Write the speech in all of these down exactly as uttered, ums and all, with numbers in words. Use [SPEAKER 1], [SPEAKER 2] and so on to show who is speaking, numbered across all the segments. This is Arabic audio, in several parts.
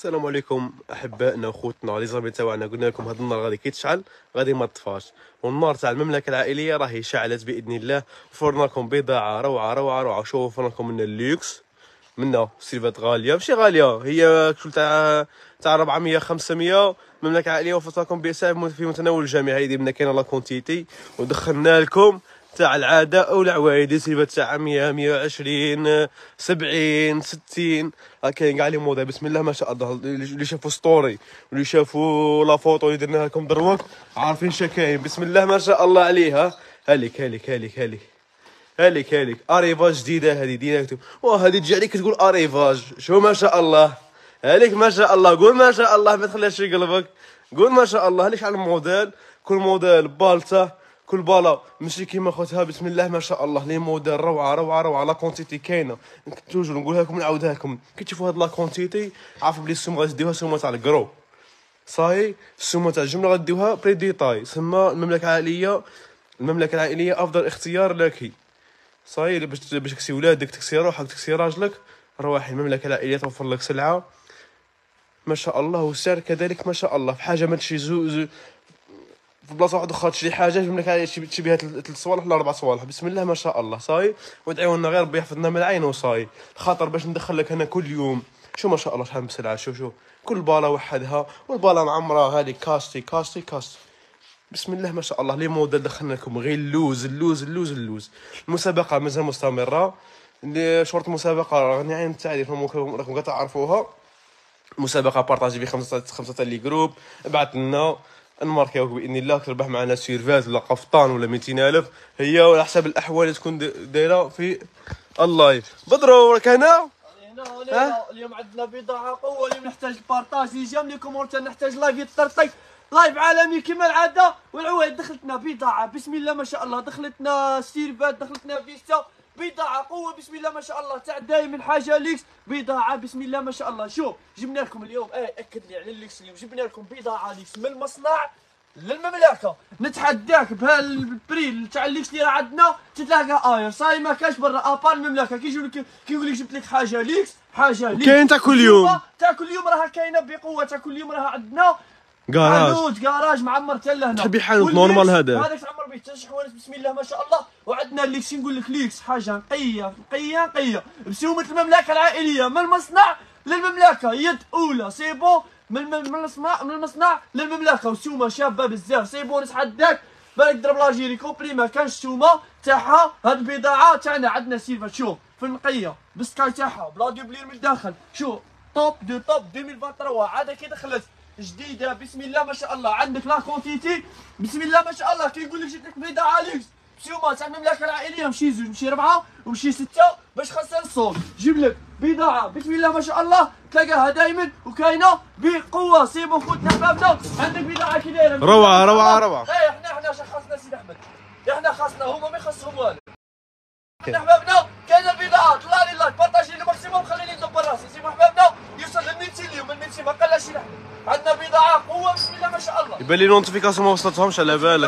[SPEAKER 1] السلام عليكم احبائنا وخوتنا لي زامي تاعنا. قلنا لكم هذا النهار غادي كيتشعل غادي ما طفاش، والنار تاع المملكه العائليه راهي شعلت باذن الله. وفرنا لكم بضاعه روعه روعه روعه. شوفوا فرنا لكم من الليكس، منا سيلفات غاليه ماشي غاليه، هي كل تاع تاع أربعمية خمسمية. المملكه العائليه وفرت لكم بسعر في متناول الجميع. هذه من كاينه لا كونتيتي، ودخلنا لكم تاع العاده او العوايد سيلفات تاع مية مية وعشرين سبعين ستين. كاين كاع لي موديل بسم الله ما شاء الله. اللي شافوا ستوري واللي شافوا لا فوتو اللي درناها لكم دروك عارفين شكاين. بسم الله ما شاء الله عليها. هاليك هاليك هاليك هاليك هاليك هاليك اريفاج جديده هذه ديريكت. واه هذه تجي عليك تقول اريفاج. شو ما شاء الله هاليك ما شاء الله. قول ما شاء الله ما تخليهاش في قلبك. قول ما شاء الله. هاليك على الموديل، كل موديل بالتا كل بالا ماشي كيما خوتها. بسم الله ما شاء الله. لي موديل روعه روعه روعه. لا كونتيتي كاينه توجور نقولها لكم نعاودها لكم. كي تشوفوا هاد لا كونتيتي عارفوا بلي السوم غاديوها سومه تاع الكرو صاي. السومه تاع الجمله غاديوها بري ديتاي. سما المملكه العائليه، المملكه العائليه افضل اختيار لك صاي. باش باش تكسي ولادك تكسي روحك تكسي راجلك رواحي. المملكه العائليه توفر لك سلعه ما شاء الله، والسعر كذلك ما شاء الله. في حاجه ما تشي زو, زو في بلاصه واحده اخرى تشري حاجه المملكه العائليه تشري بها ثلاث صوالح ولا اربع صوالح. بسم الله ما شاء الله صاي. وادعيو لنا غير ربي يحفظنا من العين وصاي. خاطر باش ندخل لك هنا كل يوم شو ما شاء الله شحال من سلعه. شوف شوف كل باله وحدها، والباله معمره هذه كاستي كاستي كاستي. بسم الله ما شاء الله. لي موديل دخلنا لكم غير اللوز اللوز اللوز اللوز. المسابقه مازال مستمره. شرط المسابقه راني عين التعريف راكم تعرفوها. مسابقه بارطاجي في خمسه خمسه تاع لي جروب. ابعث لنا نماركيوك باذن الله تربح معنا سيرفات ولا قفطان ولا مئتين الف. هي وعلى حسب الاحوال تكون دايره في اللايف. بدرو راك هنا
[SPEAKER 2] هنا اليوم عندنا بضاعه قوه. اليوم نحتاج البارطاج اللي جا من كومونتير. نحتاج لايف يطرطق لايف عالمي كما العاده. والعوايد دخلتنا بضاعه بسم الله ما شاء الله. دخلتنا سيرفات دخلتنا فيستا بضاعه قوه بسم الله ما شاء الله. تاع دايما حاجه ليكس بضاعه بسم الله ما شاء الله. شوف جبنا لكم اليوم اه اكد لي على الليكس. اليوم جبنا لكم بضاعه ليكس من المصنع للمملكه. نتحداك بهالبري تاع الليكس اللي راه عندنا تتلاقى اير صاي. ما كاش برا ابار المملكه. كي يجوا لك كيقول لك جبت لك حاجه ليكس حاجه ليكس
[SPEAKER 1] كاين تاع كل يوم
[SPEAKER 2] تاع كل يوم راها كاينه بقوه. تاع كل يوم راها عندنا
[SPEAKER 1] كراج
[SPEAKER 2] حانوت كراج معمر حتى لهنا.
[SPEAKER 1] تحبي حانوت نورمال هذا
[SPEAKER 2] هذاك تعمر به حتى شي حوالت بسم الله ما شاء الله. وعندنا الليكس نقول لك ليكس حاجه نقيه نقيه نقيه بسومه المملكه العائليه. من المصنع للمملكه يد اولى سيبو. من من المصنع من المصنع للمملكه. وسومه شابه بزاف سيبو. نتحداك بالك ضرب لاجيري كوبري ما كانش السومه تاعها. هاد البضاعه تاعنا عندنا سيلفا شوف في النقيه بالسكاي تاعها بلا دوبلير من الداخل. شوف توب دو توب ألفين وثلاثة عاد كي دخلت جديده بسم الله ما شاء الله. عندك لا كونتيتي بسم الله ما شاء الله. كيقول لك جبت لك بضاعه ليكس بسيومه تاع المملكه العائليه. مشي زوج مشي ربعه ومشي سته باش خسر الصوت. جيب لك بضاعه بسم الله ما شاء الله تلقاها دائما وكاينه بقوه. سيبو خوتنا حبابنا عندك بضاعه كي دايره
[SPEAKER 1] روعه روعه روعه.
[SPEAKER 2] اي احنا احنا خاصنا سيدي احمد. احنا خاصنا هما ما يخصهم والو. احنا حبابنا كاينه البضاعه. طلع لي لايك بارطاجي لي ماكسيموم خليني ندبر راسي. سيبو حبابنا يوصل ل مئتين اليوم. من مئتين ما قلاش سيدي احمد. عندنا بضاعه قوه بسم الله ما شاء الله.
[SPEAKER 1] يبان لي نوتيفيكاسيون ما وصلتهمش على بالك.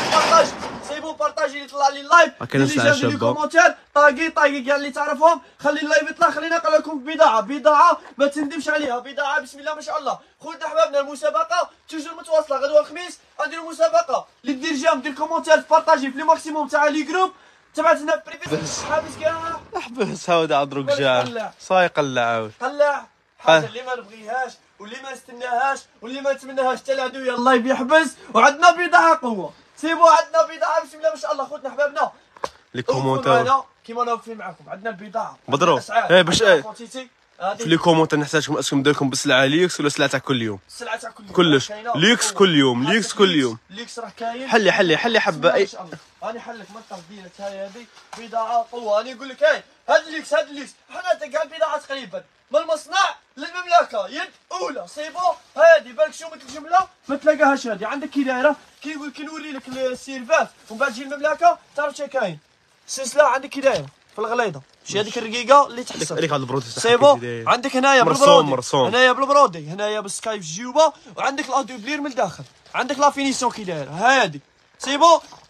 [SPEAKER 2] سيبوا بارطاجي اللي طلع لي اللايف
[SPEAKER 1] اللي
[SPEAKER 2] جاب لي كومونتير طاقي طاقي كاع اللي تعرفهم. خلي اللايف يطلع. خلينا نقول لكم بضاعه بضاعه ما تندمش عليها. بضاعه بسم الله ما شاء الله. خوتنا احبابنا المسابقه توجور متواصله. غدوه الخميس غنديروا مسابقه اللي دير جام دير كومونتير بارطاجي في لي ماكسيموم تاع لي جروب تبعتنا بريفي. حابس كاع
[SPEAKER 1] احبس هاود عضروك جاع صاي قلع عاود
[SPEAKER 2] قلع حاجه اللي ما نبغيهاش واللي ما نستناهاش واللي ما نتمناهاش حتى العدو يلا يحبس. وعندنا بضاعه قوه سيبوا. عندنا بضاعه بسم الله ما شاء الله. خوتنا حبابنا
[SPEAKER 1] لي كومونتير
[SPEAKER 2] كيما انا واقفين معكم. عندنا البضاعه
[SPEAKER 1] بدرو ايه باش ايه
[SPEAKER 2] في
[SPEAKER 1] لي كومونتير نحتاجكم اسكم ندير لكم بالسلعه ليكس ولا سلعه تاع كل يوم.
[SPEAKER 2] السلعه تاع كل يوم
[SPEAKER 1] كلش ليكس كل يوم ليكس كل يوم.
[SPEAKER 2] ليكس راه كاين.
[SPEAKER 1] حلي حلي حلي حبه اي
[SPEAKER 2] راني حلك ما تقديرك هاي هذه بضاعه قوه. راني نقول لك هاي هاد الليكس هاد الليكس حنا كاع البضاعه تقريبا من المصنع للمملكه يد اولى سيبو. هادي بالك شومه الجمله ما تلاقاهاش. هادي عندك كي دايره كي نقول كي نوري لك السيرفات ومن بعد تجي المملكه تعرف شنو كاين. السلسله عندك كي دايره في الغليظه ماشي هذيك الرقيقه اللي تحسب.
[SPEAKER 1] هذيك هذا البرودي
[SPEAKER 2] سيبو. عندك هنايا
[SPEAKER 1] مرسوم
[SPEAKER 2] بالبرودي هنايا بالبرودي هنايا بالسكايف جيوبه. وعندك لا دوبلير من الداخل. عندك لا فينيسيون كي دايره هادي سيبو.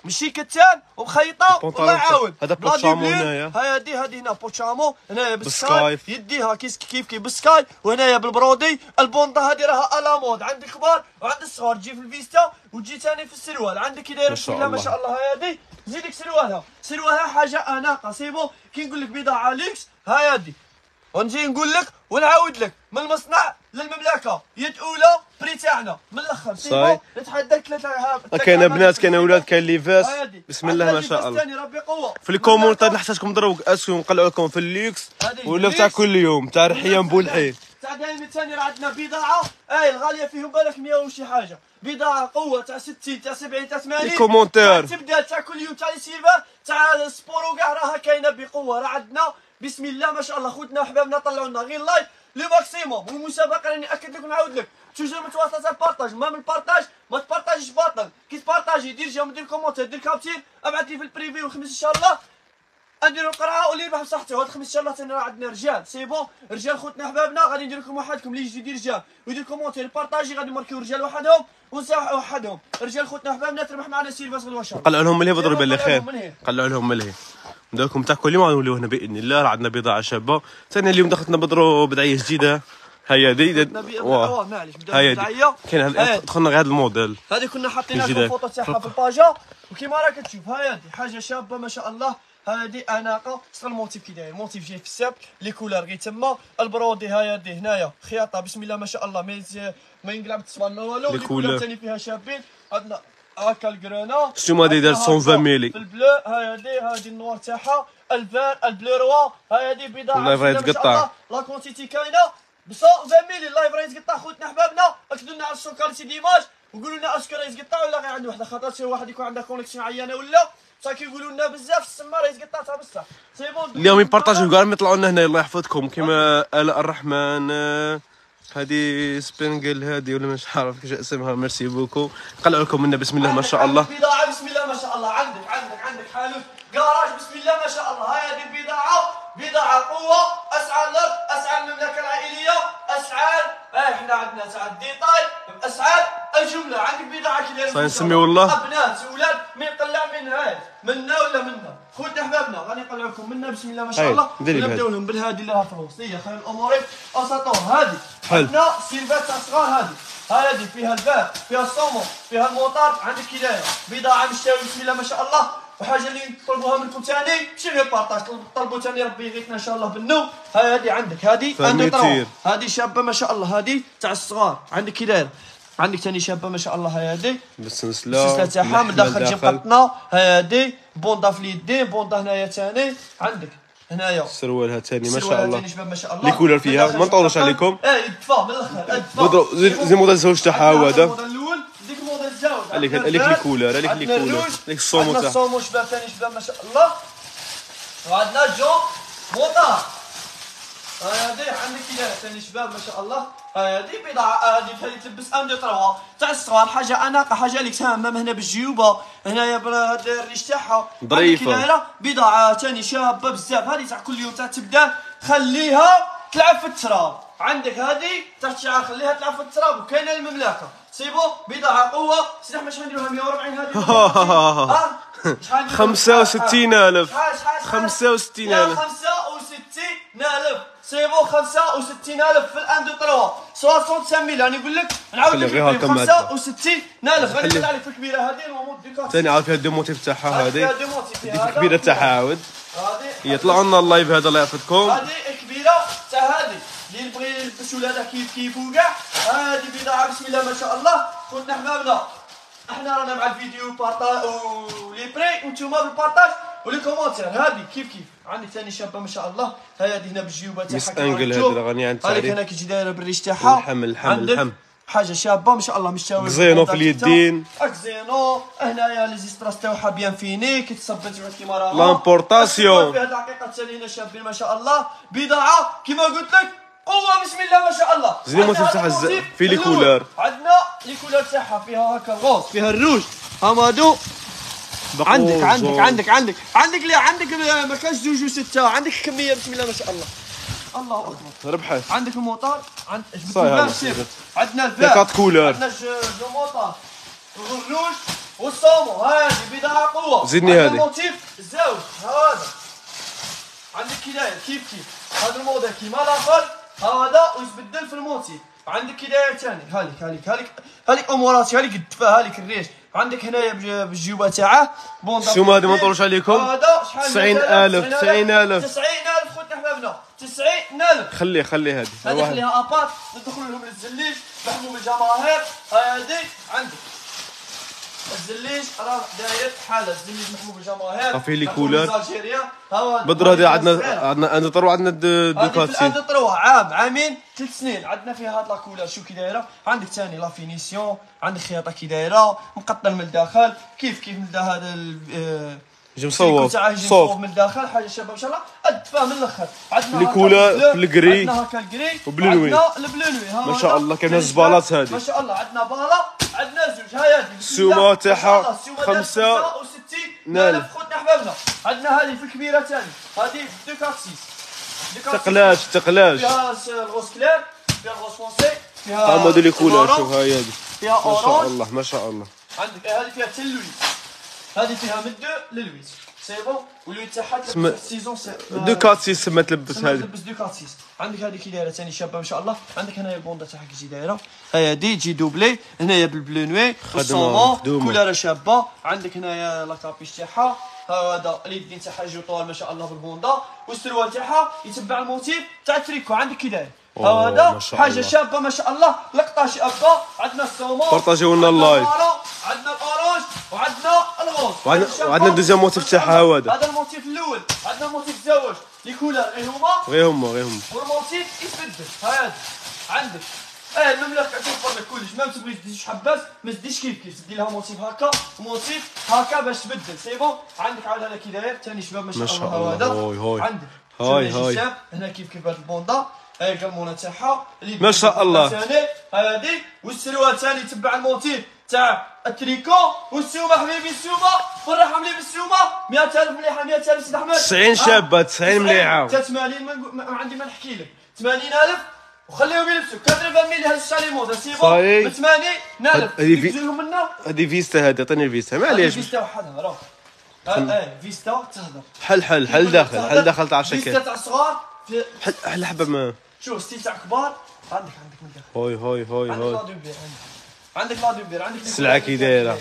[SPEAKER 2] ماشي كتان ومخيطه والله يعاون.
[SPEAKER 1] هذا بوتشامو هنايا،
[SPEAKER 2] هادي هادي هنا بوتشامو هنايا
[SPEAKER 1] بالسكاي،
[SPEAKER 2] يديها كيس كيف كيف بالسكاي، وهنايا بالبرودي. البونطه هادي راها الامود، عند الكبار وعند الصغار، تجي في الفيستا وتجي ثاني في السروال. عندك كي دايره بسم الله ما شاء الله. هادي زيدك سروالها، سروالها حاجه اناقه سيبو. كي نقول لك بضاعه ليكس هادي، ونجي نقول لك ونعاود لك من المصنع للمملكه، يد اولى بري تاعنا من الاخر سيبو. نتحداك ثلاثه
[SPEAKER 1] كاين بنات كاين اولاد كاين ليفاس، بسم الله ما شاء الله.
[SPEAKER 2] ربي قوه.
[SPEAKER 1] في الكومونتات نحتاجكم ضربوا اسكم نقلعوا لكم في الليكس ولا تاع كل يوم تاع رحيان بولحي
[SPEAKER 2] تاع دايما ثاني. راه عندنا بضاعه اي الغاليه فيهم بالك مية وشي حاجه، بضاعه قوه تاع ستين تاع سبعين تاع ثمانين.
[SPEAKER 1] الكومونتير
[SPEAKER 2] تبدا تاع كل يوم تاع السيلفا تاع سبور وكاع راها كاينه بقوه. راه عندنا بسم الله ما شاء الله. خوتنا وحبابنا طلعوا لنا غير لايف لو ماكسيموم، والمسابقه راني ناكد لك ونعاود لك توجور متواصله تاع البارطاج. ما من البارطاج ما تبارطاجيش باطل. كي تبارطاجي دير جيم، دير كومونتير، دير كابتير، ابعث لي في البريفي. والخميس ان شاء الله نديروا القرعه واللي يربح بصحته. هاد الخميس ان شاء الله ثاني راه عندنا رجال سي بون، رجال خوتنا احبابنا. غادي ندير لكم وحدكم اللي يجي يدير رجال ويدير كومونتير بارطاجي، غادي نماركيو رجال وحدهم ونساو وحدهم. رجال خوتنا احبابنا تربح معنا سيلفاس غدوه ان شاء الله.
[SPEAKER 1] قلعوا لهم ملهي بضرب بالله خير، قلعوا لهم ملهي. ندير لكم تاع كل يوم نوليو هنا باذن الله. راه عندنا بضاعه شابه ثاني. اليوم دخلتنا بدرو بدعيه جديده. هيا دي
[SPEAKER 2] واه معليش بدايه بدعيه
[SPEAKER 1] كاين. دخلنا غير هذا الموديل
[SPEAKER 2] هذه كنا حاطين لكم الفوطو تاعها في الباجا، وكيما راك تشوف هاي حاجه شابه ما شاء الله. هذه اناقه صغر الموتيف كي داير، الموتيف جاي في الساب لي كولار غير تما. البرودي هاي دي هنايا خياطه بسم الله ما شاء الله، ما ما ينقلع بالتصوان ما والو. لي كولار ثاني فيها شابين. عندنا هاكا الكرونا
[SPEAKER 1] شتو هذه داير مية وعشرين ملي
[SPEAKER 2] في البلو. هاي دي هذه النوار تاعها الفان البلو روا. هاي دي بضاعه
[SPEAKER 1] والله بغا يتقطع
[SPEAKER 2] لا كونتيتي كاينه ب مية وعشرين ملي. اللايف راه يتقطع خوتنا احبابنا. اكتبوا لنا على السوكالتي ديماج وقولوا لنا اسكو راه يتقطع ولا غير عنده وحده، خاطر شي واحد يكون عنده كونيكسيون عيانه ولا صافي كيقولوا لنا بزاف السما راه يتقطع تاع بصح. سي بون
[SPEAKER 1] اليوم يبارطاجيو كاع ما يطلعوا لنا هنا. الله يحفظكم كيما آلاء الرحمن، هذه سبينجل هذه ولا مش عارف كيش اسمها. ميرسي بوكو. قلعوا لكم منا بسم الله ما شاء الله.
[SPEAKER 2] بضاعه بسم الله ما شاء الله. عندك عندك عندك حانوت كراج بسم الله ما شاء الله. هاي هذه البضاعه بضاعه قوه. اسعار الارض، اسعار المملكه العائليه، اسعار اه احنا عندنا ساعه ديتاي باسعار الجمله. عندك بضاعه كي داير
[SPEAKER 1] نسميو والله
[SPEAKER 2] ابنات اولاد ما يقلع من هاي منا ولا منا. خوتنا احبابنا غادي نقلعوا لكم منا بسم الله ما شاء الله. ونبداو لهم بالهادي اللي لها فلوس. هي خير الامور اساطور. هذه عندنا سيرفات تاع صغار. هذه هذه فيها الباب، فيها الصومو، فيها الموطار. عندك كي دايره بضاعه مشتاوي بسم الله ما شاء الله. وحاجه اللي طلبوها منكم ثاني ماشي غير بارطاج، طلبوا ثاني ربي يغيثنا ان شاء الله بالنوم. هاي هذه عندك هذه
[SPEAKER 1] فرنيتير.
[SPEAKER 2] هذه شابه ما شاء الله. هذه تاع الصغار. عندك كي دايره. عندك ثاني شابه ما شاء الله. هاي هذه
[SPEAKER 1] بالسلسله
[SPEAKER 2] السلسله تاعها من داخل تجي مقطنه. هاي هذه بوندا في اليدين، بوندا هنايا ثاني. عندك هنايا
[SPEAKER 1] سروالها ثاني ما شاء الله.
[SPEAKER 2] ما شاء الله
[SPEAKER 1] لي كولر فيها ما نطولوش عليكم.
[SPEAKER 2] اه يدفع من الاخر.
[SPEAKER 1] زي موديل زوج تاعها هو هذا.
[SPEAKER 2] الموديل الاول ديك الموديل الزاوج.
[SPEAKER 1] عليك عليك لي كولر عليك لي كولر عليك الصومو تاعها.
[SPEAKER 2] الصومو شباب ثاني شباب ما شاء الله. وعندنا جو موطار. هذه عندك كذا ثاني شباب ما شاء الله. هذه بضاعه هذه ثاني تلبس ان دو تروا تاع الصغار. حاجه اناقه حاجه لك هامه هنا بالجيوبه هنايا الريش تاعها
[SPEAKER 1] ظريفه.
[SPEAKER 2] بضاعه ثاني شابه بزاف. هذه تاع كل يوم تاع تبدا خليها تلعب في التراب. عندك هذه تاع شعار خليها تلعب في التراب. وكاينه المملكه سيبو بضاعه قوه. سلاح مش نديروها مية وأربعين هذه
[SPEAKER 1] خمسة وستين ألف خمسة وستين ألف
[SPEAKER 2] خمسة وستين ألف سيبو خمسة وستين ألف في الان دو تروا ستين ميل. يعني نقول لك نعاود لك خمسة وستين ألف. غادي نقول عليك في الكبيره هذه المومود ديكا
[SPEAKER 1] ثاني عارف فيها الديموتيف تاعها. هذه ديك الكبيره تاعها عاود يطلعوا لنا اللايف هذا الله يحفظكم.
[SPEAKER 2] هذه الكبيره تاع هذه اللي يبغي يلبس ولادها كيف كيف وكاع. هذه بضاعه بسم الله ما شاء الله. خوتنا حبابنا احنا رانا مع الفيديو بارطاج ولي بري وانتوما بالبارطاج ولي كومونتير. هذه كيف كيف. عندك ثاني شابه ما شاء الله. هذه هنا بالجيوبه تاعها.
[SPEAKER 1] مس انجل هذه غنيه عن التعريف.
[SPEAKER 2] هذيك هنا كي تجي دايره بالريش تاعها.
[SPEAKER 1] اللحم اللحم اللحم
[SPEAKER 2] حاجه شابه ما شاء الله. مشاوي
[SPEAKER 1] زينو في اليدين.
[SPEAKER 2] زينو هنايا لي زيستراس تاعها بيان فيني كيتصبت كيما راه
[SPEAKER 1] لامبورطاسيون.
[SPEAKER 2] فيها الحقيقه ثاني هنا شابين ما شاء الله. بضاعه كيما قلت لك قوه بسم الله ما شاء الله.
[SPEAKER 1] زين الموتيف تاعها في لي كولور.
[SPEAKER 2] عندنا لي كولور تاعها فيها هكا الغوص فيها الروج هامادو. عندك عندك عندك عندك عندك لا عندك ما كانش زوج وستة. عندك كميه بسم الله ما شاء الله. الله اكبر
[SPEAKER 1] ربحت.
[SPEAKER 2] عندك الموطار عند
[SPEAKER 1] صاير
[SPEAKER 2] عندنا الفاب
[SPEAKER 1] كات كولور.
[SPEAKER 2] عندنا جو موطار الروج والصومو هذه بضاعة قوة.
[SPEAKER 1] زدني
[SPEAKER 2] عندنا
[SPEAKER 1] هذه.
[SPEAKER 2] الموتيف الزوج هذا عندك كي داير كيف كيف هذا الموديل كيما الاخر هذا ويتبدل في الموتيف. عندك كي داير ثاني هاليك هاليك هاليك هاليك اموراتي هاليك الدفا هاليك الريش. عندك هنايا بالجيوبه تاعه بوندا.
[SPEAKER 1] السومه هذه ما نطولوش عليكم.
[SPEAKER 2] هذا شحال؟
[SPEAKER 1] تسعين ألف تسعين ألف
[SPEAKER 2] تسعين ألف خوتنا حبابنا تسعين ألف.
[SPEAKER 1] خلي خلي هذه
[SPEAKER 2] هذه خليها ابارت ندخلوا لهم للزليج محموم الجماهير. هذه عندك الزليج راه داير حاله الزليج محبوب الجماهير.
[SPEAKER 1] فيه لي كولر
[SPEAKER 2] هذا
[SPEAKER 1] بدر. هذه عندنا عندنا عندنا طرو عندنا دوكاتسي.
[SPEAKER 2] هذه طروه عام عامين ثلاث سنين عندنا فيها هاد لا كولر. شو كي دايره عندك ثاني لا فينيسيون عندك خياطه كي دايره مقطن من الداخل كيف كيف من هذا
[SPEAKER 1] يجي مصوب
[SPEAKER 2] صوب من الداخل حاجه شابه ما شاء الله. الدفا من الاخر عندنا
[SPEAKER 1] لي كولر الكري
[SPEAKER 2] عندنا هكا الكري
[SPEAKER 1] وبلونوي.
[SPEAKER 2] عندنا البلونوي
[SPEAKER 1] ما شاء الله. كاين الزبالات هذه
[SPEAKER 2] ما شاء الله. عندنا بالا عندنا زوج هاي هذه
[SPEAKER 1] السومه تاعها خمسة
[SPEAKER 2] وستين ألف خوتنا حبابنا. عندنا هذه في الكبيره ثاني هذه دوكاتسيس
[SPEAKER 1] تقلاش تقلاش
[SPEAKER 2] فيها الغوص كلير فيها الغوص فونسي فيها
[SPEAKER 1] ها موديل كولر. شوف هاي هذه
[SPEAKER 2] فيها
[SPEAKER 1] ما شاء
[SPEAKER 2] اورانج.
[SPEAKER 1] الله ما شاء الله.
[SPEAKER 2] عندك هذه فيها حتى اللويس هذه فيها من دو للويس سي بون واللويس تاعها
[SPEAKER 1] سم...
[SPEAKER 2] تلبس السيزون سي
[SPEAKER 1] دوكاتسي سما تلبس هذه
[SPEAKER 2] تلبس دوكاتسيس. عندك هذه كي دايره ثاني شابه ما شاء الله. عندك هنايا البوندا تاعها كي دايره هاي هذه تجي دوبلي هنايا بالبلونوي والصومون كولر شابه. عندك هنايا لاكابيش تاعها هذا اليدين تاعها يجيو طوال ما شاء الله بالبوندا والسروال تاعها يتبع الموتيف تاع التريكو. عندك كي داير هذا حاجه شابه ما شاء الله لقطه شابه. عندنا الصومون
[SPEAKER 1] بارطاجيو لنا اللايف.
[SPEAKER 2] عندنا الاورانج وعندنا الغوص
[SPEAKER 1] وعندنا الدوزيام موتيف تاعها هذا.
[SPEAKER 2] هذا الموتيف الاول. عندنا الموتيف الزوج لي كولر غير هما
[SPEAKER 1] غير هما غير هما
[SPEAKER 2] والموتيف يتبدل. هذا عندك اه المملكه توفر لك كلش. ما تبغي تزيد حباس ما تديش كيف كيف تدي لها موتيف هكا وموتيف هكا باش تبدل سي بون. عندك عاد هذا كي داير ثاني شباب ما شاء الله. هذا
[SPEAKER 1] هاي هاي
[SPEAKER 2] عندك
[SPEAKER 1] هاي هاي
[SPEAKER 2] هنا كيف كيف هاد البوندا هاي القلمونه تاعها
[SPEAKER 1] ما شاء الله.
[SPEAKER 2] ثاني هذه والسروال ثاني تبع الموتيف تاع التريكو والسومه حبيبي السومه فرحها ملي بالسومه مئة ألف مليحه مئة ألف سيد احمد
[SPEAKER 1] تسعين شابه تسعين مليحه
[SPEAKER 2] حتى ثمانين ما عندي ما نحكي لك ثمانين ألف وخليهم يلبسوا كثر ملي هز على موضه سي بون ب ثمانين ألف يجيهم منا.
[SPEAKER 1] هذه فيستا هذه عطيني الفيستا معليش
[SPEAKER 2] فيستا وحدها راه اه فيستا تهضر
[SPEAKER 1] حل حل حل داخل حل داخل تاع
[SPEAKER 2] فيستا
[SPEAKER 1] شكل
[SPEAKER 2] تاع صغار
[SPEAKER 1] حل حل حبه ما
[SPEAKER 2] شوف ستيل تاع كبار. عندك عندك من داخل
[SPEAKER 1] هاي هاي هاي
[SPEAKER 2] عندك
[SPEAKER 1] هاي
[SPEAKER 2] لا دوبير عندك لا دوبير عندك
[SPEAKER 1] السلعه كي دايره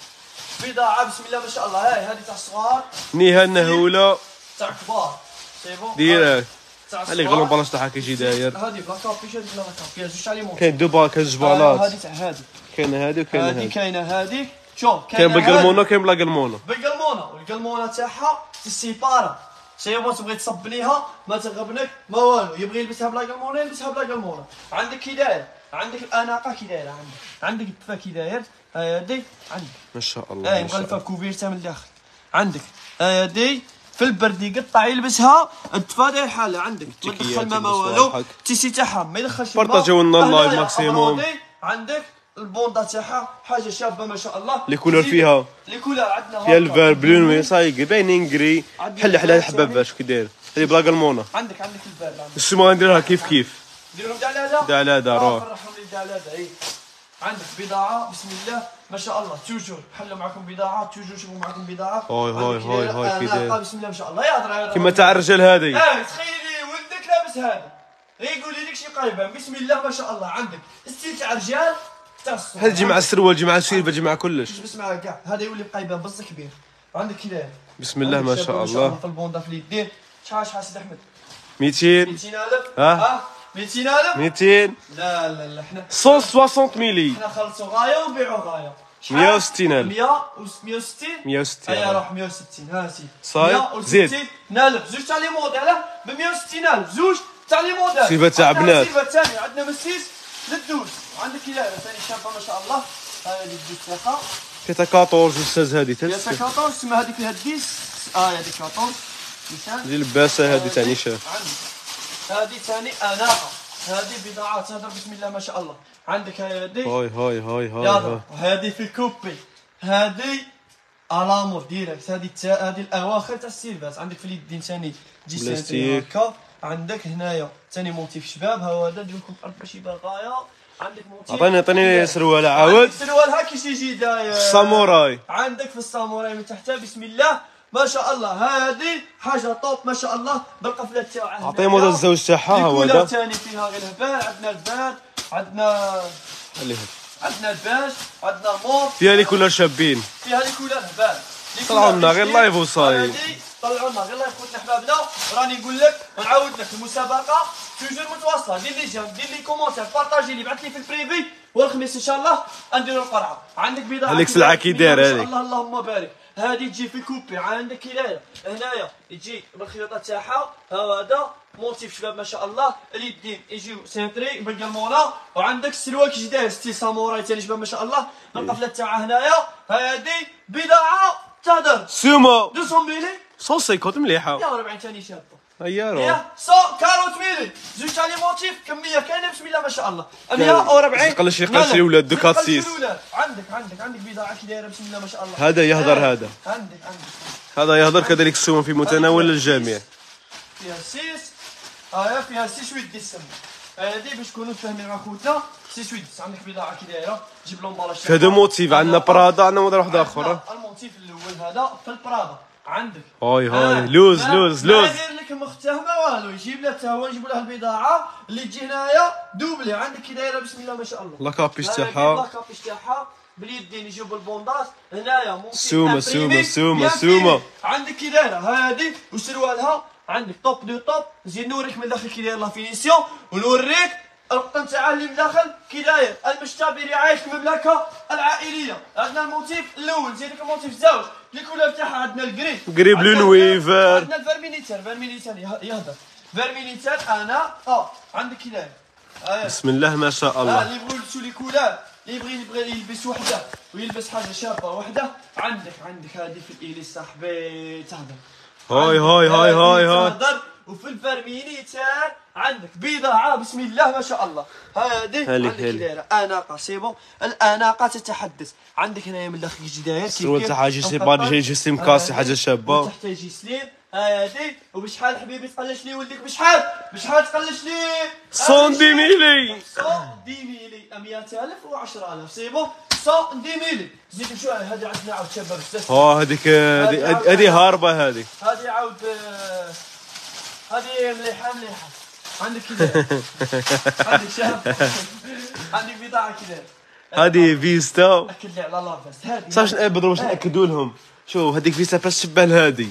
[SPEAKER 2] بضاعه بسم الله ما شاء الله. هاي هذه تاع الصغار
[SPEAKER 1] نيها النهوله
[SPEAKER 2] تاع كبار سي بون
[SPEAKER 1] ديريكت. عليك غلون بلاص تاعها كيجي داير.
[SPEAKER 2] هذه بلا كابيش هذيك لا كابيش زوج على مون.
[SPEAKER 1] كاين دو با كاين زوج بالات.
[SPEAKER 2] هذه تاع هذه
[SPEAKER 1] كاينه هذه وكاينه
[SPEAKER 2] هذه
[SPEAKER 1] هذه.
[SPEAKER 2] كاينه هذه شوف
[SPEAKER 1] كاين بالقلمونه كاين بلا قلمونه.
[SPEAKER 2] بالقلمونه والقلمونه تاعها تسيبارا سي بون تبغي تصبنيها ما تغبنك ما والو. يبغي يلبسها بلا قلمونه يلبسها بلا قلمونه. عندك كي داير عندك الاناقه كي دايره عندك عندك الدفا كي داير هذه عندك
[SPEAKER 1] ما شاء الله.
[SPEAKER 2] اي مغلفه بكوفيرتا من الداخل. عندك هذه في البرد يقطع يلبسها الدفا داير حاله. عندك ما تدخل ما والو التيسي تاعها ما يدخلش الماء.
[SPEAKER 1] بارطاجيو لنا اللايف ماكسيموم.
[SPEAKER 2] عندك البوندا تاعها حاجه شابه ما شاء الله.
[SPEAKER 1] لي كولور فيها
[SPEAKER 2] لي كولور عندنا
[SPEAKER 1] فيها الفير بلونوي صايق باينين كري. حل حل الحباب باش كي داير هذه بلا قلمونه.
[SPEAKER 2] عندك عندك الفير
[SPEAKER 1] السومه غنديرها كيف كيف
[SPEAKER 2] ديرهم دعلاده
[SPEAKER 1] دعلاده راه
[SPEAKER 2] فرحهم لي دعلاده. اي عندك بضاعه بسم الله ما شاء الله توجور حلوا معكم بضاعه توجور شوفوا معكم بضاعه.
[SPEAKER 1] هاي هاي هاي هاي كي داير
[SPEAKER 2] بسم الله ما شاء الله. يا
[SPEAKER 1] كيما تاع الرجال هذه.
[SPEAKER 2] اه تخيلي ولدك لابس هذا غير يقول لك شي قايبه بسم الله ما شاء الله. عندك ستيل تاع رجال تاع
[SPEAKER 1] هذا تجي مع السروال تجي مع السيلفه تجي مع كلش.
[SPEAKER 2] بس مع كاع هذا يولي قايبه بص كبير. عندك كذا
[SPEAKER 1] بسم الله ما شاء الله.
[SPEAKER 2] في البوندا في اليدين شحال شحال سيد احمد
[SPEAKER 1] ميتين
[SPEAKER 2] ميتين ألف.
[SPEAKER 1] ها
[SPEAKER 2] ها ميتين ألف.
[SPEAKER 1] ميتين
[SPEAKER 2] لا لا لا حنا
[SPEAKER 1] مية وستين ميلي.
[SPEAKER 2] حنا خلصوا غايه ونبيعوا غايه.
[SPEAKER 1] مية وستين ألف.
[SPEAKER 2] مية وستين
[SPEAKER 1] مية وستين
[SPEAKER 2] هيا روح مية وستين. ها سي
[SPEAKER 1] صاير زيد
[SPEAKER 2] ألف زوج تاع لي موديل ب مية وستين ألف زوج تاع لي موديل.
[SPEAKER 1] سيلفا تاع بنات.
[SPEAKER 2] سيلفا ثاني عندنا مسيس للدوز. عندك كذا ثاني شابه ما شاء الله. هاي الدوز تاعها
[SPEAKER 1] فيها أربعطاش استاذ هذه
[SPEAKER 2] فيها أربعطاش تسمى هذيك فيها ديس. اه هذيك أربعطاش نيشان
[SPEAKER 1] اللي لباسه هذه تاع نيشان.
[SPEAKER 2] هذه ثاني اناقه هذه بضاعه تهدر بسم الله ما شاء الله. عندك هذه
[SPEAKER 1] هاي هاي هاي هاي
[SPEAKER 2] يلا وهذه في الكوبي هذه الامور ديريكت. هذه هذه الاواخر تاع السيلفاس. عندك في اليدين ثاني جي
[SPEAKER 1] بلاستيك.
[SPEAKER 2] هكا. عندك هنايا ثاني موتيف شباب، ها هذا ندير لكم عرض باش يبان غايه. عندك موتيف
[SPEAKER 1] عطيني عطيني سروال عاود
[SPEAKER 2] السروال ها كيش يجي داير
[SPEAKER 1] الساموراي.
[SPEAKER 2] عندك في الساموراي من تحتها بسم الله ما شاء الله، هذه حاجه طوب ما شاء الله بالقفله تاعها.
[SPEAKER 1] عطيه موديل الزوج تاعها هو
[SPEAKER 2] هذا
[SPEAKER 1] هذا
[SPEAKER 2] ثاني فيها غير الهبال. عندنا البان، عندنا عندنا الباج، عندنا المور،
[SPEAKER 1] فيها لي كلها شابين،
[SPEAKER 2] فيها لي كلها الهبال.
[SPEAKER 1] طلعوا لنا غير لايف وصاي،
[SPEAKER 2] طلعوا لنا غير لايف خوتنا حبابنا. راني نقول لك ونعاود لك المسابقه توجور متواصله. دير لي جيم، دير لي كومونتير، بارطاجي لي، بعث لي في البريفي، والخميس ان شاء الله نديروا القرعه. عندك بضاعه
[SPEAKER 1] هذيك سلعه كي داير هذيك
[SPEAKER 2] الله اللهم بارك. هذه تجي في كوبي، عندك كي دايره هنايا تجي بالخيوطه تاعها. هذا موتيف شباب ما شاء الله. اليدين يجيو سينتري بقى المولا، وعندك السروال كيجي داير ستيل ساموراي ثاني شباب ما شاء الله. القفله تاعها هنايا. هذه بضاعه تهدر
[SPEAKER 1] سومو
[SPEAKER 2] مئتين ميلي
[SPEAKER 1] مية وخمسين مليحه
[SPEAKER 2] مئة وأربعين ثاني شابه.
[SPEAKER 1] هيا روح
[SPEAKER 2] مئة وأربعين ميلي زوج تاع لي موتيف كميه كاينه بسم الله ما شاء الله. مئة وأربعين
[SPEAKER 1] قلش يقلش الولاد دوكاتسيس.
[SPEAKER 2] عندك عندك عندك بضاعه كي دايره بسم الله ما شاء الله.
[SPEAKER 1] هذا يهدر هذا
[SPEAKER 2] عندك عندك
[SPEAKER 1] هذا يهدر كذلك السومو في متناول الجميع.
[SPEAKER 2] فيها سيس ها فيها سيس ويد السم. هذه باش تكونوا فاهمين مع خوتنا سيس ويد. عندك بضاعه كي دايره جيب لومبالاج.
[SPEAKER 1] هذا موتيف عندنا برادا، عندنا موديل واحد اخر.
[SPEAKER 2] الموتيف الاول هذا في البرادا عندك.
[SPEAKER 1] هاي هاي لوز لوز لوز.
[SPEAKER 2] ما يدير لك مختاه ما والو، يجيب له حتى هو يجيبوا له البضاعه اللي تجي هنايا دوبلي. عندك كي دايره بسم الله ما شاء الله.
[SPEAKER 1] لاكابيش
[SPEAKER 2] لا
[SPEAKER 1] تاعها
[SPEAKER 2] كابيش تاعها باليدين يجيبوا البونداس هنايا.
[SPEAKER 1] سومه سومه سومه سومه.
[SPEAKER 2] عندك كي دايره هذه وسروالها. عندك توب دو توب. نزيد نوريك من داخل كي داير لا فينيسيون، ونوريك القطن تاعها اللي من داخل كي داير. المشتى برعايه المملكه العائليه. عندنا الموتيف الاول، زيد لك الموتيف الزوج الكولور تاعها. عندنا الجري
[SPEAKER 1] جري بلو ويفر.
[SPEAKER 2] عندنا الفيرمينيتير، فيرمينيتير يهدر فيرمينيتير. انا اه عندك كي داير
[SPEAKER 1] بسم الله ما شاء
[SPEAKER 2] اه
[SPEAKER 1] الله.
[SPEAKER 2] اللي يبغوا يلبسوا لي كولار، اللي يبغي يبغي يلبس وحده ويلبس حاجه شابه وحده. عندك عندك هذه في الايلي صاحبي تهدر.
[SPEAKER 1] هاي هاي هاي هاي هاي.
[SPEAKER 2] تهدر. وفي الفيرمينيتير عندك بضاعه بسم الله ما شاء الله. هذه عندك كي دايره اناقه سيبون. الاناقه تتحدث. عندك هنايا من الداخل يجي داير
[SPEAKER 1] السروال تاعها يجي سيباني جاي يجي سليم كاسي حاجه شابه.
[SPEAKER 2] تحت يجي سليم. هذه وبشحال حبيبي تقلش لي ولدك بشحال بشحال تقلش لي؟
[SPEAKER 1] صندي ميلي
[SPEAKER 2] صندي ميلي مئة ألف وعشرة آلاف سيبون. صندي ميلي. زيد شويه هذه عندنا عاود شابه بزاف.
[SPEAKER 1] ها هذيك هذه هاربه هذه.
[SPEAKER 2] هذه عاود هذه مليحه مليحه. عندك كذا عندك شاب عندك بضاعه كذا.
[SPEAKER 1] هذه فيستا.
[SPEAKER 2] اكد لي على لافاس هذه
[SPEAKER 1] صافي نقبضوا باش ناكدوا لهم. شوف هذيك فيستا باش تشبه لهذه.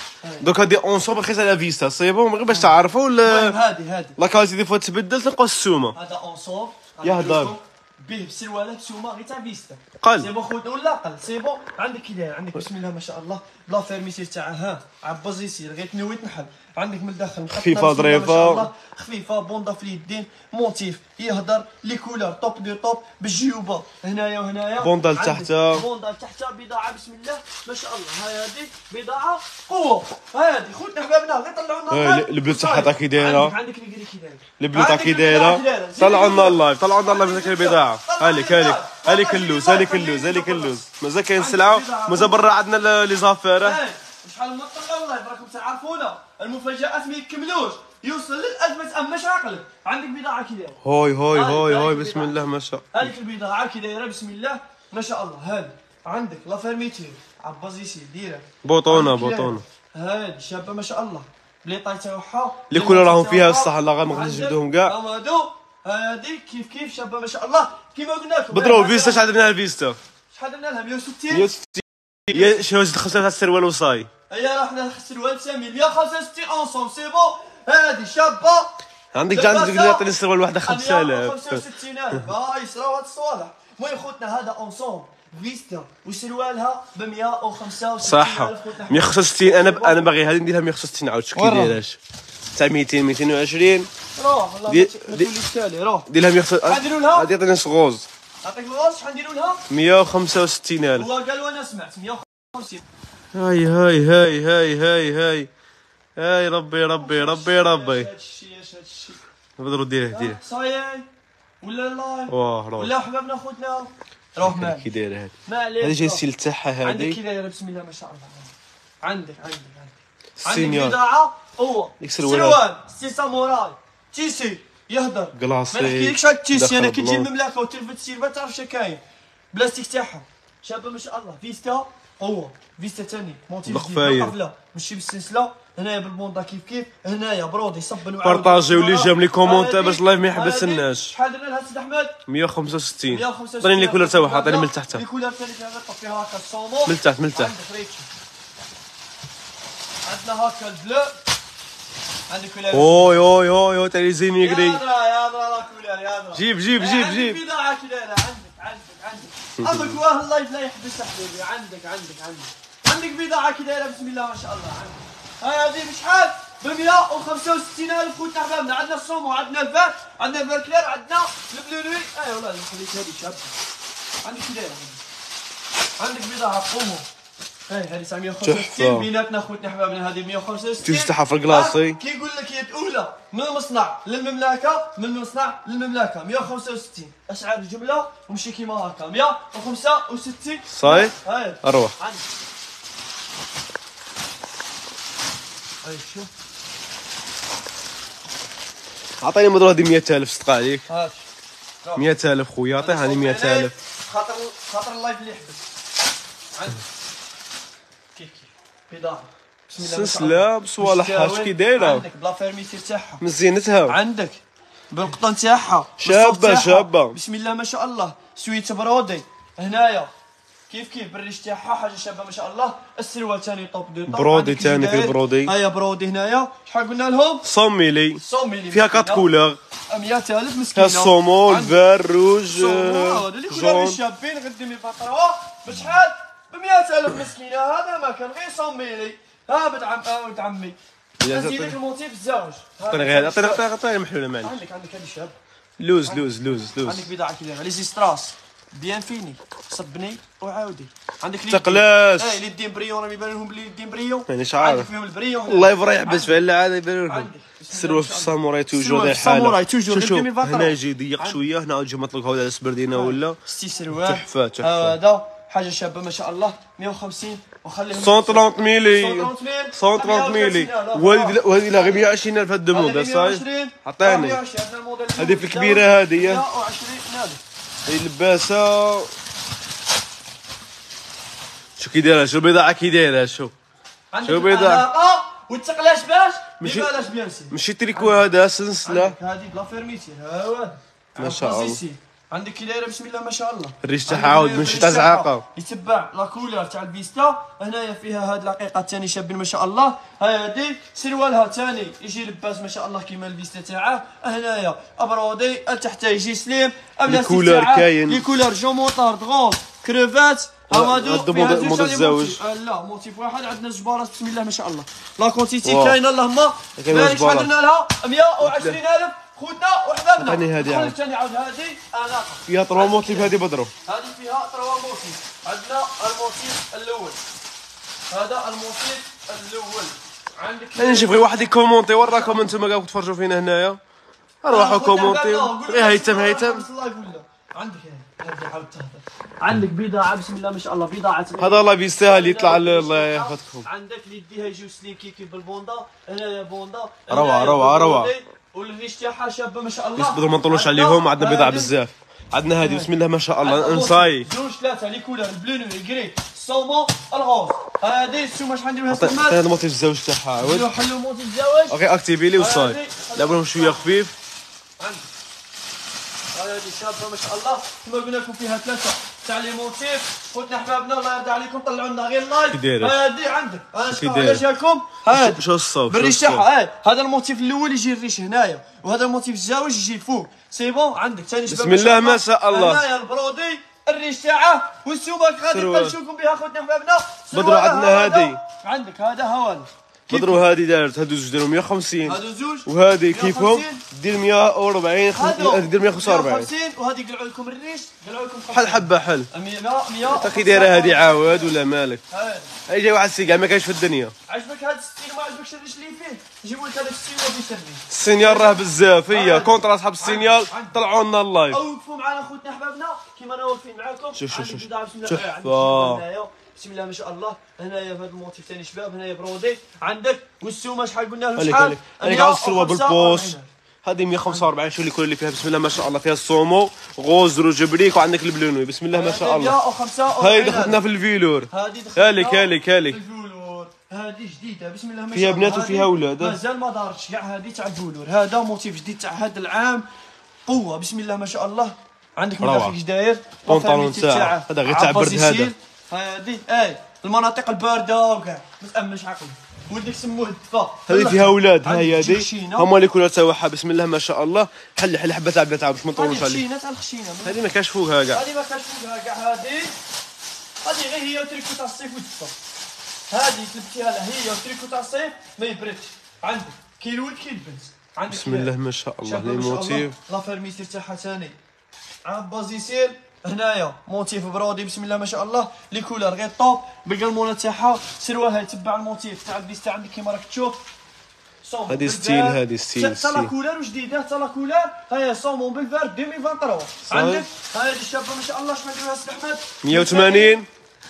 [SPEAKER 1] دوك هذه اونسومبل خيس على فيستا سيبون غير باش تعرفوا.
[SPEAKER 2] هذه هذه
[SPEAKER 1] لا كاليتي دي فوا تبدل تلقاو السومه.
[SPEAKER 2] هذا اونسومبل
[SPEAKER 1] يهدر
[SPEAKER 2] به بسروالات سومه غير تاع فيستا.
[SPEAKER 1] قل
[SPEAKER 2] سي بون خويا ولا قل سي بون. عندك كي داير عندك بسم الله ما شاء الله بلا فيرميسير تاعها ها عباز يسير غير تنوي تنحل. عندك من الداخل
[SPEAKER 1] خفيفه ظريفه
[SPEAKER 2] خفيفه بوندا في اليدين. موتيف يهدر لي كولور توب دو توب بالجيوبه هنايا وهنايا.
[SPEAKER 1] بوندا لتحتها
[SPEAKER 2] بوندا لتحتها بضاعه بسم الله ما شاء الله. هذه بضاعه قوه. هذه خوتنا حبابنا غير طلعوا لنا
[SPEAKER 1] البلو تاعها تاع كي دايره.
[SPEAKER 2] عندك الكري كي داير
[SPEAKER 1] البلو تاع كي دايره. طلعوا لنا اللايف طلعوا لنا اللايف هذيك البضاعه. هاليك هاليك هاليك اللوز هاليك اللوز هاليك اللوز. مازال كاين سلعه مازال برا عندنا لي زافير.
[SPEAKER 2] شحال ما طلعوا والله راكم تعرفونا المفاجآت ما يكملوش. يوصل للألف ما تأمش عقلك. عندك بضاعة كي دايرة.
[SPEAKER 1] هاي هاي هاي هاي بسم الله ما شاء.
[SPEAKER 2] هذيك البضاعة كي دايرة بسم الله ما شاء الله. هذه عندك لا فيرميتير عباز يسير ديرها
[SPEAKER 1] بوطونه بوطونه.
[SPEAKER 2] هذه شابة ما شاء الله بلي طاي تاعها
[SPEAKER 1] اللي كل راهم فيها الصح الله غير ما نقدرش نجبدوهم كاع.
[SPEAKER 2] هادو هذه كيف كيف شابة ما شاء الله كيما قلنا لكم.
[SPEAKER 1] بدرو فيستا شحال درنا الفيستا؟
[SPEAKER 2] شحال درنا لها مئة وستين.
[SPEAKER 1] مئة وستين شنو زيد خمسة تاع السروال وصاي.
[SPEAKER 2] هيا رحنا السروال سامي مئة وخمسة وستين اونسوم سي بون. هذه شابة.
[SPEAKER 1] عندك جا عندك يعطيني السروال واحده خمسة آلاف.
[SPEAKER 2] خمسة وستين ألف ها يصراو هاد الصوالح. المهم خوتنا هذا اونسوم فيستا وسروالها ب مئة وخمسة وستين
[SPEAKER 1] صح
[SPEAKER 2] ألف خوتنا.
[SPEAKER 1] مئة وخمسة وستين انا ب... انا باغي هذه نديرها مئة وخمسة وستين عاود شكون كي دايراش تاع مئتين مئتين وعشرين.
[SPEAKER 2] روح والله ما توليش تالي روح.
[SPEAKER 1] دير لها مئة وخمسة وستين.
[SPEAKER 2] نديرو لها
[SPEAKER 1] هذه عطيني غوز.
[SPEAKER 2] نعطيك الغاز شحال نديرو لها؟
[SPEAKER 1] مئة وخمسة وستين ألف.
[SPEAKER 2] هو قال وانا سمعت مئة وخمسين.
[SPEAKER 1] هاي هاي هاي هاي هاي هاي هاي ربي ربي ربي ربي.
[SPEAKER 2] هادشي اش هادشي
[SPEAKER 1] بدرو ديره ديره
[SPEAKER 2] صايي ولا لايف
[SPEAKER 1] واه روح.
[SPEAKER 2] ولا حبابنا خوتنا روح معاك
[SPEAKER 1] كي دايره هذه.
[SPEAKER 2] ما عليك
[SPEAKER 1] هذه جاي السيل تاعها
[SPEAKER 2] عندك
[SPEAKER 1] هذه.
[SPEAKER 2] كي دايره بسم الله ما شاء الله. عندك عندك عندك عندك
[SPEAKER 1] السينيور
[SPEAKER 2] بضاعه هو
[SPEAKER 1] ديك السروال.
[SPEAKER 2] سروال سي ساموراي تيسي يهدر.
[SPEAKER 1] كلاصي.
[SPEAKER 2] ما نحكيلكش هاد التيسي، انا كي تجي
[SPEAKER 1] داخل
[SPEAKER 2] المملكه وتلفت السيرفا تعرف شا كاين بلاستيك تاعها شابه ما شاء الله. فيستا هو فيستا ثاني موتيف جديد
[SPEAKER 1] القفايل.
[SPEAKER 2] قفله ماشي بالسلسله، هنايا بالبوندا كيف كيف، هنايا برودي صبن وعاود.
[SPEAKER 1] بارطاجيو لي جام لي كومونتير
[SPEAKER 2] هادي-
[SPEAKER 1] باش اللايف ما
[SPEAKER 2] هادي
[SPEAKER 1] يحبسناش.
[SPEAKER 2] شحال درنا لها سيد احمد؟
[SPEAKER 1] مية وخمسة وستين.
[SPEAKER 2] مية وخمسة وستين.
[SPEAKER 1] عطيني لي كولر تا واحد، عطيني من تحت.
[SPEAKER 2] لي كولر ثاني فيها غير فيها هكا الصومو
[SPEAKER 1] من تحت من تحت.
[SPEAKER 2] عندك ريتشي، عندنا هكا البلو، عندك كولر.
[SPEAKER 1] اوي اوي اوي اوي تاع لي زينيغري.
[SPEAKER 2] يا درا يا درا لا كولر يا درا.
[SPEAKER 1] جيب جيب جيب
[SPEAKER 2] عندك
[SPEAKER 1] جيب.
[SPEAKER 2] بضاعة كذا عندك عندك عندك. أبك واه اللايف لا يحبس حبيبي. عندك عندك عندك عندك بضاعة كذا بسم الله ما شاء الله. عندك هذه بشحال؟ ب مية وخمسة وستين ألف خوتنا حبابنا. عندنا الصومو، عندنا الفار، عندنا الفيركلير، عندنا البلونوي. أي والله خليك هذه شابة. عندك كذا عندك بضاعة قومو. هاي هذه تسعمية وخمسة وستين بيناتنا خوتنا حبابنا. هذه مية وخمسة وستين.
[SPEAKER 1] تيجي تحت في الكلاصي.
[SPEAKER 2] كي يقول لك هي الاولى من المصنع للمملكه، من المصنع للمملكه مية وخمسة وستين. اسعار الجمله ومشي كيما هكا مية وخمسة وستين.
[SPEAKER 1] صاي
[SPEAKER 2] هاي
[SPEAKER 1] اروح.
[SPEAKER 2] عندك هاي شوف
[SPEAKER 1] عطيني مضرو هذه مية ألف صدق عليك.
[SPEAKER 2] هاش
[SPEAKER 1] مية ألف خويا عطيه هاني مية ألف.
[SPEAKER 2] خاطر خاطر اللايف اللي يحبس. عندك كيف كيف بضاعه بسم الله ما شاء الله.
[SPEAKER 1] سلسلة بصوالحها اش كي دايرة
[SPEAKER 2] عندك بلا فيرميتير تاعها
[SPEAKER 1] من زينتها.
[SPEAKER 2] عندك بالقطن تاعها
[SPEAKER 1] شابة
[SPEAKER 2] بالصوف تاعها.
[SPEAKER 1] شابة.
[SPEAKER 2] بسم الله ما شاء الله. سويت برودي هنايا كيف كيف بالريش تاعها حاجه شابه ما شاء الله. السروال ثاني طوب دو طوب.
[SPEAKER 1] برودي
[SPEAKER 2] عندك
[SPEAKER 1] ثاني في
[SPEAKER 2] الجداير.
[SPEAKER 1] برودي.
[SPEAKER 2] هيا برودي هنايا شحال قلنا لهم؟
[SPEAKER 1] صوميلي
[SPEAKER 2] صوميلي
[SPEAKER 1] فيها كات كولور.
[SPEAKER 2] مية ألف
[SPEAKER 1] فيها
[SPEAKER 2] مسكينه.
[SPEAKER 1] الصومو الفار روج
[SPEAKER 2] الصومو هذا اللي كولر
[SPEAKER 1] جون.
[SPEAKER 2] الشابين غدي يبطروا بشحال؟ ب مية ألف مسكينه. هذا ما كان غير صوميلي. ها بنت عم ها بنت عمي. نزيدك الموتيف الزوج.
[SPEAKER 1] عطيني غير عطيني عطيني عطيني محلولة معليش.
[SPEAKER 2] عندك عندك هذا الشاب.
[SPEAKER 1] لوز لوز لوز لوز.
[SPEAKER 2] عندك بضاعة كذا لي زيستراس بيان فيني صبني وعاودي. عندك لي
[SPEAKER 1] تقلاش.
[SPEAKER 2] اي لي دين بريون راهم يبان لهم بلي دين بريون.
[SPEAKER 1] مانيش
[SPEAKER 2] عندك
[SPEAKER 1] عارف
[SPEAKER 2] فيهم البريون.
[SPEAKER 1] الله يفرح يحبس فيها الا عاد يبان لهم.
[SPEAKER 2] عندك.
[SPEAKER 1] السروال في الساموراي توجور
[SPEAKER 2] السروال
[SPEAKER 1] داير
[SPEAKER 2] في الساموراي
[SPEAKER 1] حاله.
[SPEAKER 2] توجور
[SPEAKER 1] شوف
[SPEAKER 2] غير
[SPEAKER 1] شوف
[SPEAKER 2] كيما الفاطرة.
[SPEAKER 1] هنا يجي ضيق شويه هنا يجي مطلق هذا السبردينه ولا
[SPEAKER 2] ستي سروال
[SPEAKER 1] تحفة، تحفة.
[SPEAKER 2] هذا حاجة شابة ما شاء الله. مية وخمسين وخليهم
[SPEAKER 1] مية وثلاثين ميلي
[SPEAKER 2] مية
[SPEAKER 1] مية وثلاثين ميلي.
[SPEAKER 2] مية وخمسين.
[SPEAKER 1] وهذه وهذه لا غير مية وعشرين ألف هاد الموديل صاي. عطاني هذه في الكبيره هذه
[SPEAKER 2] مية وعشرين نادي.
[SPEAKER 1] هي لباسه. شو كي دايره شو بضاعه كي دايره شو شو بيضاع.
[SPEAKER 2] العلاقة والتقلاش باش
[SPEAKER 1] ماشي-
[SPEAKER 2] ببلاش بيان سي.
[SPEAKER 1] ماشي تريكو هذا سلسله.
[SPEAKER 2] عندك هذه بلا فيرميتير ها هو
[SPEAKER 1] ما شاء الله.
[SPEAKER 2] بازيسي. عندك كي دايره بسم الله ما شاء الله.
[SPEAKER 1] الريش تاعها
[SPEAKER 2] عندك
[SPEAKER 1] عاود
[SPEAKER 2] الريش
[SPEAKER 1] ماشي تاع
[SPEAKER 2] تاعها.
[SPEAKER 1] زعاقه.
[SPEAKER 2] يتبع لا كولر تاع الفيستا. هنايا فيها هاد العقيقه ثاني شابين ما شاء الله. هادي سروالها ثاني يجي لباس ما شاء الله كيما الفيستا تاعه. هنايا ابرودي تحت يجي سليم.
[SPEAKER 1] الكولر كاين.
[SPEAKER 2] لي كولر جو موطار دغون كريفات. هادو
[SPEAKER 1] هادو
[SPEAKER 2] فيها
[SPEAKER 1] مود-
[SPEAKER 2] زوج
[SPEAKER 1] مود
[SPEAKER 2] تاني
[SPEAKER 1] الزوج.
[SPEAKER 2] موتيف. آه لا موتيف واحد. عندنا جبارات بسم الله ما شاء الله. لا كونتيتي
[SPEAKER 1] واو.
[SPEAKER 2] كاينه اللهم
[SPEAKER 1] كاينة
[SPEAKER 2] بارك. شحال
[SPEAKER 1] جبارات.
[SPEAKER 2] درنا لها؟ مية وعشرين ألف خوتنا وحبابنا.
[SPEAKER 1] عطيني هادي عاود.
[SPEAKER 2] خليك ثاني عاود هادي اناقه.
[SPEAKER 1] فيها طروا موتيف هذه بدرو.
[SPEAKER 2] هذه فيها تروا موتيف. عندنا الموتيف الاول. هذا الموتيف الاول. عندك
[SPEAKER 1] انا نشوف غير واحد يكومونتي وراكم انتم قاعدين تفرجوا فينا هنايا. روحوا كومونتي غير هيثم هيثم.
[SPEAKER 2] عندك هذه عاود تهدر. عندك بضاعه بسم الله ما شاء الله. بضاعه
[SPEAKER 1] هذا الله بيستاهل يطلع الله يحفظكم.
[SPEAKER 2] عندك اللي يديها يجيو سليم كي كيف بالبوندا. هنايا بوندا
[SPEAKER 1] روعة،
[SPEAKER 2] هنايا
[SPEAKER 1] روعة،
[SPEAKER 2] بالبوندي.
[SPEAKER 1] روعة.
[SPEAKER 2] والريش تاعها شابه ما شاء الله.
[SPEAKER 1] بس بدل ما نطولوش عليهم عندنا بضاعه بزاف. عندنا هذه بسم الله ما شاء الله انصاي.
[SPEAKER 2] جوج ثلاثه لي كولر البلونو الكري الصومو الغوز. هذه السومه شحال نديرو لها
[SPEAKER 1] هذا
[SPEAKER 2] سمات.
[SPEAKER 1] الموتيف الزوج تاعها عاود.
[SPEAKER 2] حلو موت الزواج.
[SPEAKER 1] اوكي اكتيفي لي وصاي. لعبوا شويه خفيف.
[SPEAKER 2] عندك هذه شابه ما شاء الله. كما قلنا لكم فيها ثلاثه تاع لي موتيف. خوتنا احبابنا الله يرضى عليكم طلعوا لنا غير لايف.
[SPEAKER 1] كي دايرة؟
[SPEAKER 2] هذه عندك انا
[SPEAKER 1] كي
[SPEAKER 2] شكون
[SPEAKER 1] دايرة؟
[SPEAKER 2] على جاكم. هذا
[SPEAKER 1] شو الصوت
[SPEAKER 2] بالريش تاعها. اه هذا الموتيف الاول يجي الريش هنايا. وهذا الموتيف الزواج يجي الفوق. سي بون. عندك ثاني شباب
[SPEAKER 1] بسم الله ما شاء الله.
[SPEAKER 2] هنايا البرودي الريش تاعه والسوبك غادي
[SPEAKER 1] سروال.
[SPEAKER 2] نقلشوكم بها خوتنا احبابنا.
[SPEAKER 1] بدرو
[SPEAKER 2] سروال
[SPEAKER 1] عندنا
[SPEAKER 2] هذا.
[SPEAKER 1] هادي.
[SPEAKER 2] عندك هذا هوالي.
[SPEAKER 1] بدرو هذه دارت هادو زوج داروا مية وخمسين.
[SPEAKER 2] هادو زوج.
[SPEAKER 1] وهذه كيفهم
[SPEAKER 2] مية وخمسين.
[SPEAKER 1] دير مية وأربعين.
[SPEAKER 2] هادو
[SPEAKER 1] هذه دير مية وخمسة وأربعين.
[SPEAKER 2] مية وخمسين. وهذه قلعوا لكم الريش قلعوا لكم
[SPEAKER 1] حل حبه حل.
[SPEAKER 2] مية مية.
[SPEAKER 1] تاكي دايره هذه عاود ولا مالك.
[SPEAKER 2] هاي.
[SPEAKER 1] اي جاي واحد سيقع ما كاينش في الدنيا.
[SPEAKER 2] عجبك هذا الستيل وما عجبكش الريش اللي فيه؟ جيبوا لك هذا الستيل وفي سري.
[SPEAKER 1] السينيال راه بزاف هي
[SPEAKER 2] عندك.
[SPEAKER 1] كونترا صحاب السينيال
[SPEAKER 2] عندك.
[SPEAKER 1] طلعوا لنا اللايف.
[SPEAKER 2] او وقفوا معنا خوتنا احبابنا كيما انا واقفين معاكم.
[SPEAKER 1] شوف شوف
[SPEAKER 2] عندك
[SPEAKER 1] شوف.
[SPEAKER 2] بضاعة بسم الله.
[SPEAKER 1] تحفة.
[SPEAKER 2] عندك هنايا. بسم الله ما شاء الله. هنايا في هذا الموتيف ثاني شباب، هنايا برودي عندك. والسومه شحال قلنا لهم
[SPEAKER 1] هذيك
[SPEAKER 2] شحال؟
[SPEAKER 1] هذيك هذيك عاود السروال بالبوس، هذه مية وخمسة وأربعين. شو اللي كل اللي فيها بسم الله ما شاء الله، فيها الصومو غوز روجبريك وعندك البلونوي بسم الله ما شاء الله. هاي دخلتنا في الفيلور، هالك هالك هالك
[SPEAKER 2] الفولور هذه جديده بسم الله ما شاء الله،
[SPEAKER 1] فيها بنات وفيها اولاد،
[SPEAKER 2] مازال ما دارتش كاع. هذه تاع الفولور، هذا موتيف جديد تاع هذا العام، قوه بسم الله ما شاء الله. عندك من داخل اش داير
[SPEAKER 1] بونطالون تاعها هذا غير تاع برد. هذا
[SPEAKER 2] هذه اي المناطق البارده وكاع ما تامنش عقلك. ولدك سموه الدفا.
[SPEAKER 1] هذه فيها اولاد. هاي هذه هما اللي كلها تاعها بسم الله ما شاء الله. حل حل حبه تاع بنات باش ما نطولوش عليه.
[SPEAKER 2] الخشينه تاع الخشينه
[SPEAKER 1] هذه ما كاش فوقها كاع،
[SPEAKER 2] هذه ما كاش فوقها كاع. هذه هذه غير هي تريكو تاع الصيف والدفا. هذه تلبسيها لها هي تريكو تاع الصيف ما يبردش. عندك كي الولد كي البنت. عندك
[SPEAKER 1] بسم الله ما شاء الله. لي موتيف
[SPEAKER 2] لا فيرميسير تاعها ثاني عام بازيسيل. هنايا موتيف برودي بسم الله ما شاء الله. لي كولور غير طوب بالقلمونه تاعها. سروالها يتبع الموتيف تاع البيستا عندك كيما راك تشوف.
[SPEAKER 1] هذه ستيل، هذه ستيل
[SPEAKER 2] تاع لا كولور وجديده تاع لا كولور. هيا صومون بالفار ألفين وثلاثة وعشرين. عندك هاي الشابه ما شاء الله. شحال نديروها سي احمد؟
[SPEAKER 1] مية وثمانين.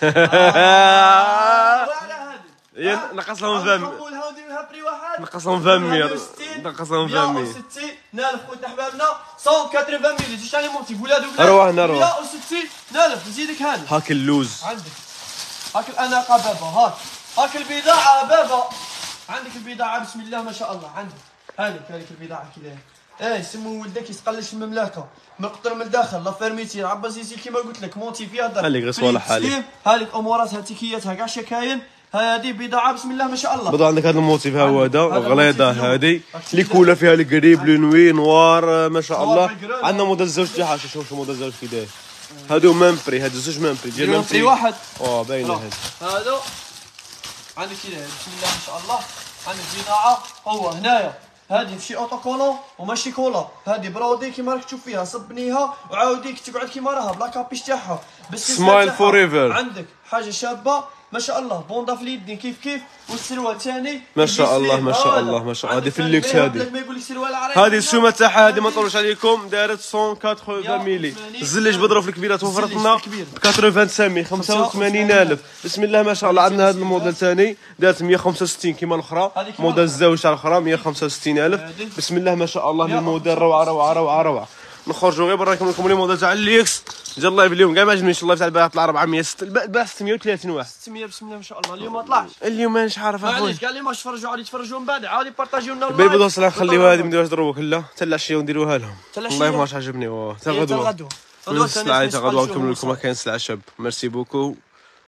[SPEAKER 2] هذه
[SPEAKER 1] نقص لهم فم،
[SPEAKER 2] نديروها بري واحد،
[SPEAKER 1] نقص لهم فمير، نقص لهم فمير.
[SPEAKER 2] مية وستين نالف خوتنا حبابنا. مية وثمانين زيد ثاني موتيف ولاد وبنات.
[SPEAKER 1] اروح نروح
[SPEAKER 2] مية وستين نالف نزيدك هذا.
[SPEAKER 1] هاك اللوز
[SPEAKER 2] عندك هاك الاناقه بابا. هاك هاك البضاعه بابا. عندك البضاعه بسم الله ما شاء الله. عندك هذيك هذيك البضاعه كذا. ايه سمو ولدك يتقلش المملكه من القطر من الداخل لا فيرميتير عباسيسي كيما قلت لك موتيف يهدر.
[SPEAKER 1] هذيك غير صوالح حالي.
[SPEAKER 2] هذيك اموراتها تكياتها كاع شكاين. هذه بضاعه بسم الله ما شاء الله.
[SPEAKER 1] بضاعه عندك هذا الموتيف ها هو هذا غليظه. هذه اللي كولا فيها القريب لونوي نوار ما شاء الله. عندنا موديل الزوج تاعها. شوف شوف موديل الزوج كي داير. هادو مامبري، هادو زوج مامبري ديال مامبري
[SPEAKER 2] واحد.
[SPEAKER 1] اه باينه هاد.
[SPEAKER 2] هادو عندك كذا بسم الله ما شاء الله. عندك بضاعه هو هنايا. هذه ماشي اوتوكولون وماشي كولا، هذه برودي كيما راك تشوف فيها. صبنيها وعاوديك تقعد كيما راها بلا كابيش تاعها. بس
[SPEAKER 1] سمايل فور ايفر.
[SPEAKER 2] عندك حاجه شابه ما شاء الله. بوندا في اليدين كيف كيف. والسروال ثاني
[SPEAKER 1] ما شاء الله ما شاء الله ما شاء الله. هذه في الليكس. هذه
[SPEAKER 2] ما يقول لك سروال عريض.
[SPEAKER 1] هذه السومه تاعها هذه ما نطولش عليكم. دارت مية وثمانين ميلي. الزلج بضرب في الكبيرات وفرت لنا ثمانية خمسة وثمانين ألف. بسم الله ما شاء الله. عندنا هذا الموديل ثاني دارت مية وخمسة وستين كيما الاخرى. موديل الزوج تاع الاخرى مية وخمسة وستين ألف. بسم الله ما شاء الله. الموديل روعه روعه روعه روعه. نخرجوا غير برا نكمل لكم الموديل تاع الليكس. جا الله اليوم كاع ما عجبنيش الله تاع البارح طلع أربعمية باع ستمية وثلاثين واحد.
[SPEAKER 2] ستمية بسم الله ما شاء الله. اليوم ما طلعش.
[SPEAKER 1] اليوم مانيش عارف اخويا.
[SPEAKER 2] معليش كاع اللي ما يتفرجوا عاد يتفرجوا من بعد عاد يبارطاجيو لنا.
[SPEAKER 1] بالي بدو صلاح نخليوها هذه ما نديروهاش دروك لا حتى العشيه ونديروها لهم. والله ما عجبني. حتى غدوه.
[SPEAKER 2] غدوه
[SPEAKER 1] السلعه تاع غدوه نكمل لكم كاين سلعه شاب. ميرسي بوكو.